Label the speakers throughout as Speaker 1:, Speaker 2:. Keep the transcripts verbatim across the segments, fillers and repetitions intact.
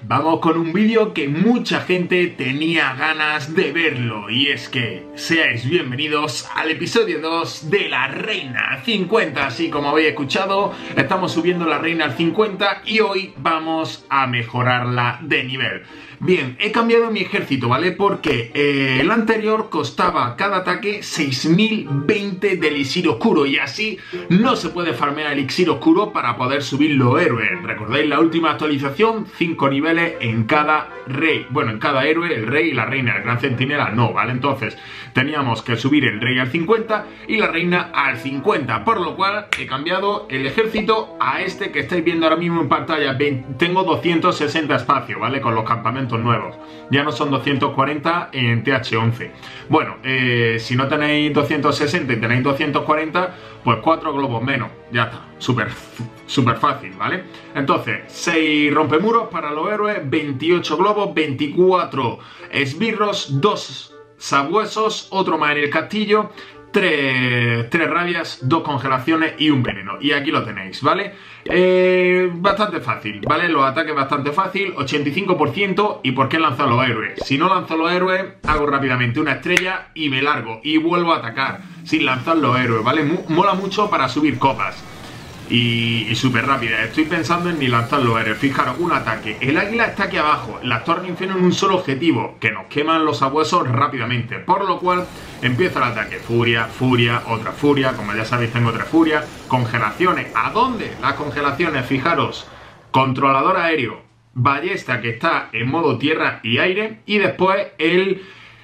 Speaker 1: vamos con un vídeo que mucha gente tenía ganas de verlo, y es que seáis bienvenidos al episodio dos de la Reina cincuenta. Así como habéis escuchado, estamos subiendo la Reina al cincuenta y hoy vamos a mejorarla de nivel. Bien, he cambiado mi ejército, ¿vale? Porque eh, el anterior costaba cada ataque seis mil veinte de elixir oscuro, y así no se puede farmear elixir oscuro para poder subir los héroes. ¿Recordáis la última actualización? cinco niveles en cada rey. Bueno, en cada héroe, el rey y la reina. El gran centinela no, ¿vale? Entonces teníamos que subir el rey al cincuenta y la reina al cincuenta, por lo cual he cambiado el ejército a este que estáis viendo ahora mismo en pantalla. Tengo doscientos sesenta espacios, ¿vale? Con los campamentos nuevos. Ya no son doscientos cuarenta en T H once. Bueno, eh, si no tenéis doscientos sesenta y tenéis doscientos cuarenta, pues cuatro globos menos. Ya está. Súper súper fácil, ¿vale? Entonces, seis rompemuros para los héroes, veintiocho globos, veinticuatro esbirros, dos sabuesos, otro más en el castillo, Tres, tres rabias, dos congelaciones y un veneno. Y aquí lo tenéis, ¿vale? Eh, bastante fácil, ¿vale? Los ataques bastante fácil, ochenta y cinco por ciento. ¿Y por qué lanzo a los héroes? Si no lanzo a los héroes, hago rápidamente una estrella y me largo. Y vuelvo a atacar sin lanzar los héroes, ¿vale? Mola mucho para subir copas. Y, y súper rápida. Estoy pensando en ni lanzar los héroes. Fijaros, un ataque. El águila está aquí abajo. Las torres infierno en un solo objetivo, que nos queman los sabuesos rápidamente. Por lo cual empieza el ataque. Furia, furia, otra furia. Como ya sabéis, tengo otra furia. Congelaciones. ¿A dónde? Las congelaciones, fijaros. Controlador aéreo. Ballesta, que está en modo tierra y aire. Y después el...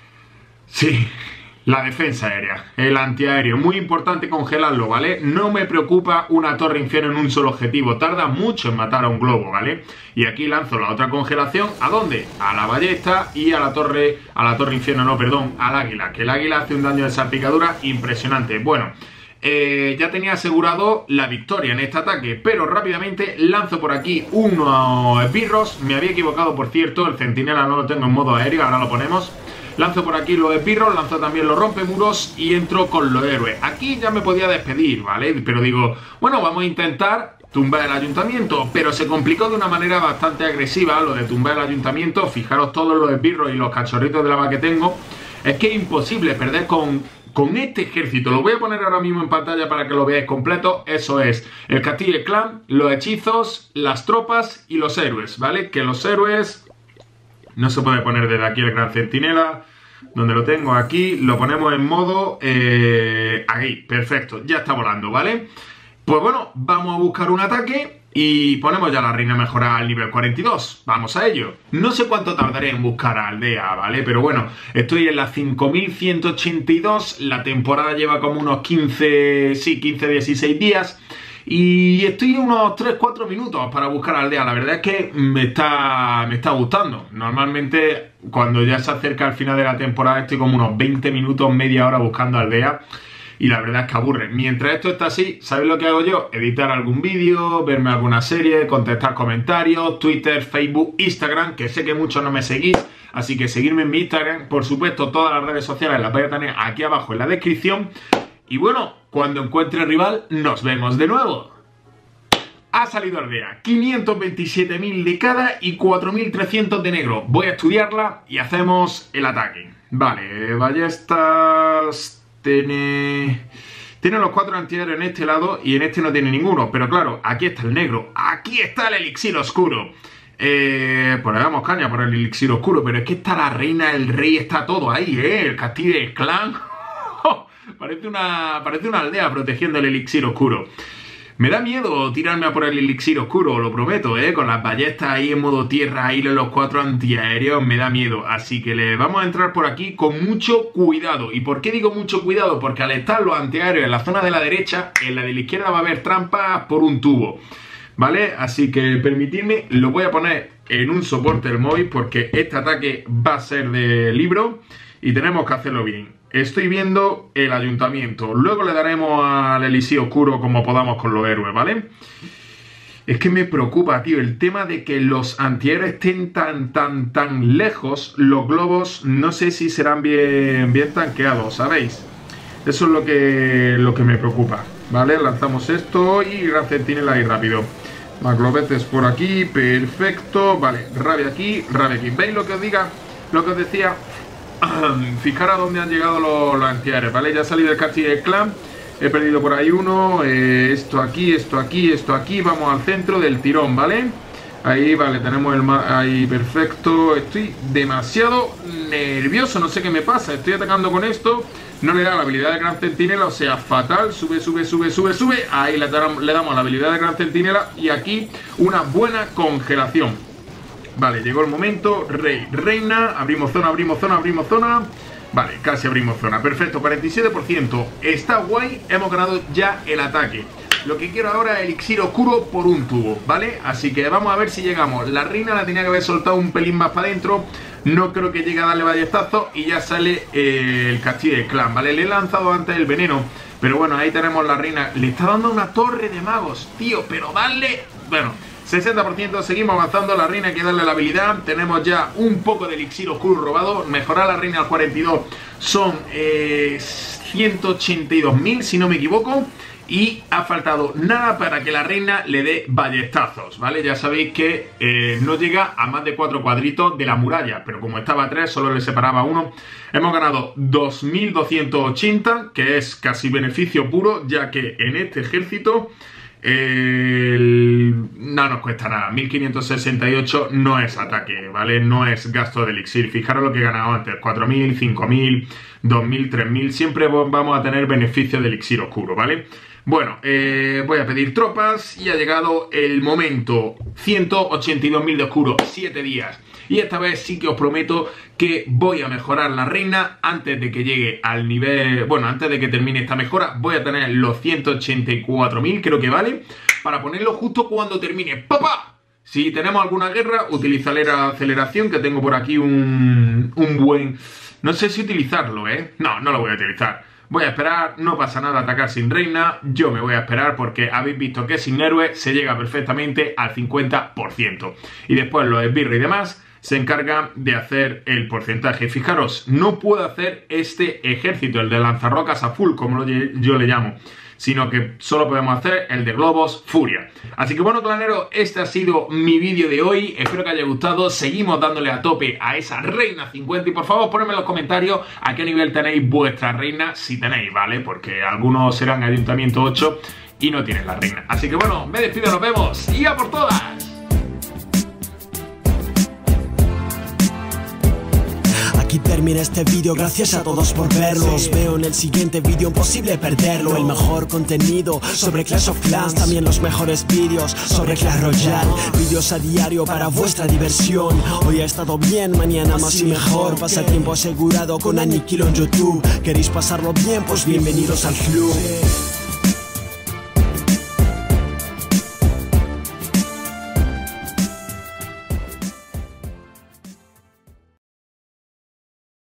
Speaker 1: Sí... La defensa aérea, el antiaéreo, muy importante congelarlo, ¿vale? No me preocupa una torre infierno en un solo objetivo, tarda mucho en matar a un globo, ¿vale? Y aquí lanzo la otra congelación, ¿a dónde? A la ballesta y a la torre, a la torre infierno, no, perdón, al águila, que el águila hace un daño de salpicadura impresionante. Bueno, eh, ya tenía asegurado la victoria en este ataque, pero rápidamente lanzo por aquí unos esbirros, me había equivocado, por cierto, el centinela no lo tengo en modo aéreo, ahora lo ponemos. Lanzo por aquí los esbirros, lanzo también los rompemuros y entro con los héroes. Aquí ya me podía despedir, ¿vale? Pero digo, bueno, vamos a intentar tumbar el ayuntamiento. Pero se complicó de una manera bastante agresiva lo de tumbar el ayuntamiento. Fijaros todos los esbirros y los cachorritos de lava que tengo. Es que es imposible perder con... Con este ejército. Lo voy a poner ahora mismo en pantalla para que lo veáis completo. Eso es el castillo y el clan, los hechizos, las tropas y los héroes, ¿vale? Que los héroes... No se puede poner desde aquí el gran centinela. Donde lo tengo aquí, lo ponemos en modo... Eh, ahí, perfecto, ya está volando, ¿vale? Pues bueno, vamos a buscar un ataque y ponemos ya la reina mejorada al nivel cuarenta y dos. Vamos a ello. No sé cuánto tardaré en buscar a aldea, ¿vale? Pero bueno, estoy en la cinco mil ciento ochenta y dos. La temporada lleva como unos quince, sí, quince, dieciséis días. Y estoy unos tres cuatro minutos para buscar aldea. La verdad es que me está, me está gustando. Normalmente cuando ya se acerca al final de la temporada estoy como unos veinte minutos, media hora buscando aldea. Y la verdad es que aburre. Mientras esto está así, ¿sabéis lo que hago yo? Editar algún vídeo, verme alguna serie, contestar comentarios, Twitter, Facebook, Instagram, que sé que muchos no me seguís. Así que seguirme en mi Instagram. Por supuesto, todas las redes sociales las voy a tener aquí abajo en la descripción. Y bueno, cuando encuentre rival, nos vemos de nuevo. Ha salido aldea, quinientos veintisiete mil de cada y cuatro mil trescientos de negro. Voy a estudiarla y hacemos el ataque. Vale, ballestas... Tiene... Tiene los cuatro antiaéreos en este lado y en este no tiene ninguno. Pero claro, aquí está el negro. Aquí está el elixir oscuro. Eh, pues le damos caña por el elixir oscuro. Pero es que está la reina, el rey, está todo ahí, ¿eh? El castillo del clan... Parece una, parece una aldea protegiendo el elixir oscuro. Me da miedo tirarme a por el elixir oscuro, lo prometo, ¿eh? Con las ballestas ahí en modo tierra, ahí los cuatro antiaéreos, me da miedo. Así que le vamos a entrar por aquí con mucho cuidado. ¿Y por qué digo mucho cuidado? Porque al estar los antiaéreos en la zona de la derecha, en la de la izquierda va a haber trampas por un tubo, ¿vale? Así que permitidme, lo voy a poner en un soporte del móvil porque este ataque va a ser de libro y tenemos que hacerlo bien. Estoy viendo el ayuntamiento. Luego le daremos al elixir oscuro como podamos con los héroes, ¿vale? Es que me preocupa, tío, el tema de que los antihéroes estén tan, tan, tan lejos. Los globos no sé si serán bien, bien tanqueados, ¿sabéis? Eso es lo que, lo que me preocupa, ¿vale? Lanzamos esto y gran centinela ahí rápido. Magloveces por aquí, perfecto. Vale, rabia aquí, rabia aquí. ¿Veis lo que os diga? Lo que os decía. Fijaros a dónde han llegado los, los antiaéreos, ¿vale? Ya ha salido el castillo del clan. He perdido por ahí uno. eh, Esto aquí, esto aquí, esto aquí. Vamos al centro del tirón, ¿vale? Ahí, vale, tenemos el... Ahí, perfecto. Estoy demasiado nervioso, no sé qué me pasa. Estoy atacando con esto. No le da la habilidad de Gran Centinela, o sea, fatal. Sube, sube, sube, sube, sube. Ahí le damos, le damos la habilidad de Gran Centinela. Y aquí una buena congelación. Vale, llegó el momento. Rey, reina. Abrimos zona, abrimos zona, abrimos zona. Vale, casi abrimos zona. Perfecto, cuarenta y siete por ciento. Está guay. Hemos ganado ya el ataque. Lo que quiero ahora es elixir oscuro por un tubo, ¿vale? Así que vamos a ver si llegamos. La reina la tenía que haber soltado un pelín más para adentro. No creo que llegue a darle ballestazo. Y ya sale eh, el castillo del clan, ¿vale? Le he lanzado antes el veneno. Pero bueno, ahí tenemos la reina. Le está dando una torre de magos, tío. Pero darle... Bueno, sesenta por ciento. Seguimos avanzando. La reina hay que darle la habilidad. Tenemos ya un poco de elixir oscuro robado. Mejorar la reina al cuarenta y dos. Son eh, ciento ochenta y dos mil, si no me equivoco. Y ha faltado nada para que la reina le dé ballestazos, ¿vale? Ya sabéis que eh, no llega a más de cuatro cuadritos de la muralla, pero como estaba a tres, solo le separaba uno. Hemos ganado dos mil doscientos ochenta, que es casi beneficio puro, ya que en este ejército eh, el... no nos cuesta nada. mil quinientos sesenta y ocho no es ataque, ¿vale? No es gasto de elixir. Fijaros lo que he ganado antes, cuatro mil, cinco mil, dos mil, tres mil. Siempre vamos a tener beneficio de elixir oscuro, ¿vale? Bueno, eh, voy a pedir tropas y ha llegado el momento. Ciento ochenta y dos mil de oscuro, siete días. Y esta vez sí que os prometo que voy a mejorar la reina antes de que llegue al nivel... Bueno, antes de que termine esta mejora voy a tener los ciento ochenta y cuatro mil, creo que vale, para ponerlo justo cuando termine. ¡Papá! Si tenemos alguna guerra, utilizaré la aceleración, que tengo por aquí un, un buen... No sé si utilizarlo, ¿eh? No, no lo voy a utilizar. Voy a esperar, no pasa nada atacar sin reina, yo me voy a esperar porque habéis visto que sin héroe se llega perfectamente al cincuenta por ciento. Y después los esbirros y demás se encargan de hacer el porcentaje. Fijaros, no puedo hacer este ejército, el de lanzarrocas a full, como yo le llamo, sino que solo podemos hacer el de globos furia. Así que bueno, claneros, este ha sido mi vídeo de hoy. Espero que haya gustado. Seguimos dándole a tope a esa reina cincuenta. Y por favor, ponedme en los comentarios a qué nivel tenéis vuestra reina, si tenéis, ¿vale? Porque algunos serán ayuntamiento ocho y no tienen la reina. Así que bueno, me despido, nos vemos y a por todas.
Speaker 2: Aquí termina este vídeo, gracias a todos por verlo. Os veo en el siguiente vídeo, imposible perderlo. El mejor contenido sobre Clash of Clans, también los mejores vídeos sobre Clash Royale. Vídeos a diario para vuestra diversión. Hoy ha estado bien, mañana más y mejor. Pasatiempo asegurado con Aniquilo en YouTube. ¿Queréis pasarlo bien? Pues bienvenidos al club.